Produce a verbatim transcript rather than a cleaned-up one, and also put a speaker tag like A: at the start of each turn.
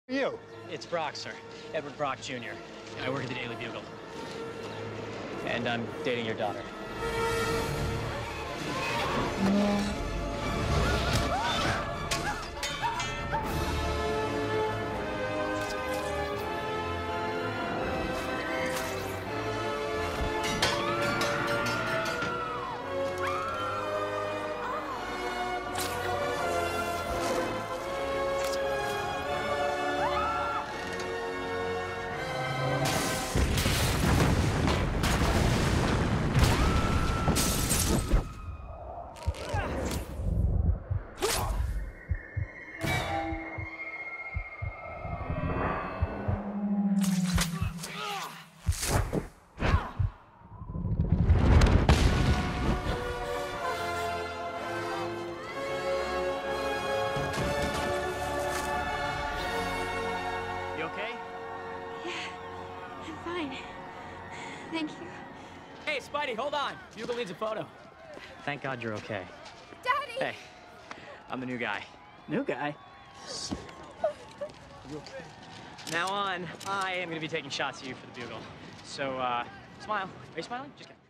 A: You?
B: It's Brock, sir. Edward Brock, Junior I work at the Daily Bugle. And I'm dating your daughter. You okay?
C: Yeah, I'm fine. Thank you.
B: Hey, Spidey, hold on. Bugle needs a photo. Thank God you're okay.
C: Daddy!
B: Hey, I'm the new guy. New guy? Now on, I am going to be taking shots of you for the Bugle. So, uh, smile. Are you smiling? Just kidding.